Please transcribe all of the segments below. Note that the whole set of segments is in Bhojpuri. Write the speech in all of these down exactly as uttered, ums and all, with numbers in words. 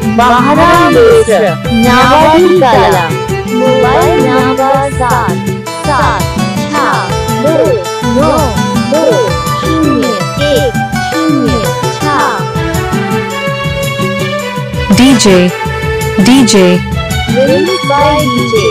महाराष्ट्र नावाडी कला। मोबाइल नंबर सात सात छः दो नौ दो शून्य एक शून्य छः। DJ DJ Released by D J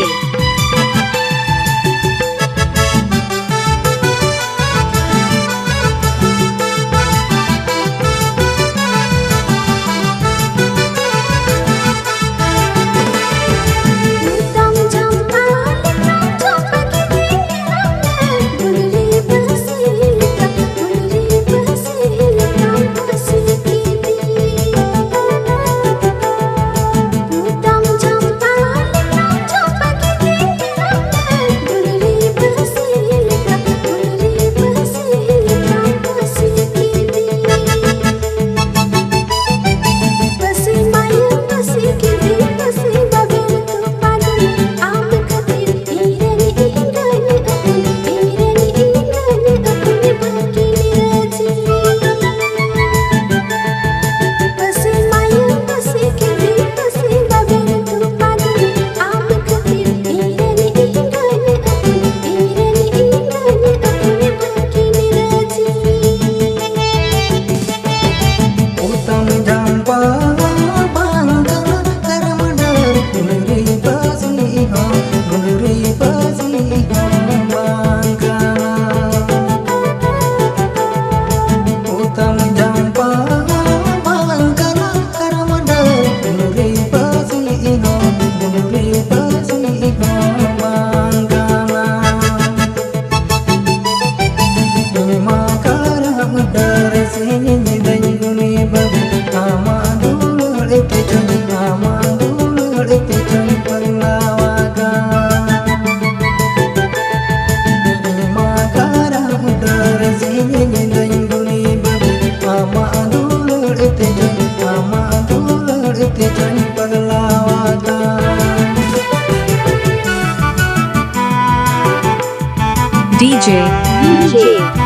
DJ DJ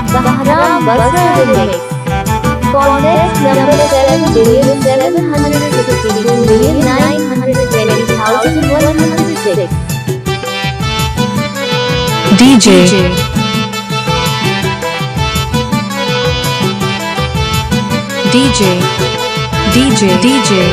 Bahram Basar remix। Contact number seven million seven hundred sixty-two million nine hundred twenty thousand one hundred six। DJ DJ DJ DJ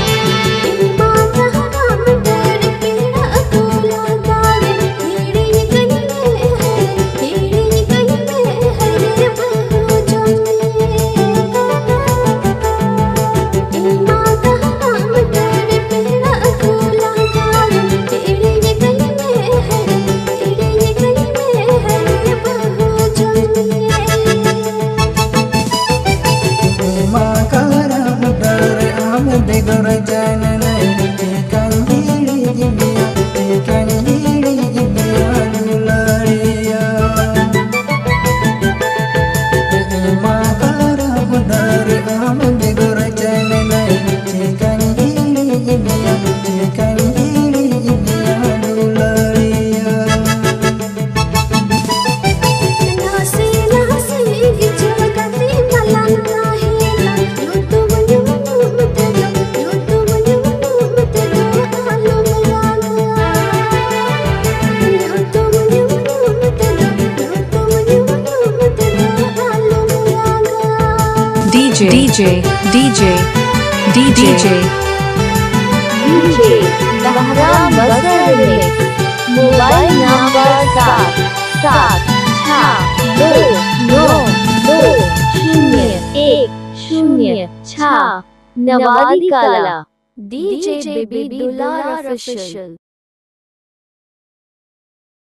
DJ DJ DJ DJ Bahram Basar remix। Mobile number सात सात छः दो नौ दो शून्य एक शून्य छः। नवादी कला। DJ baby Dular official.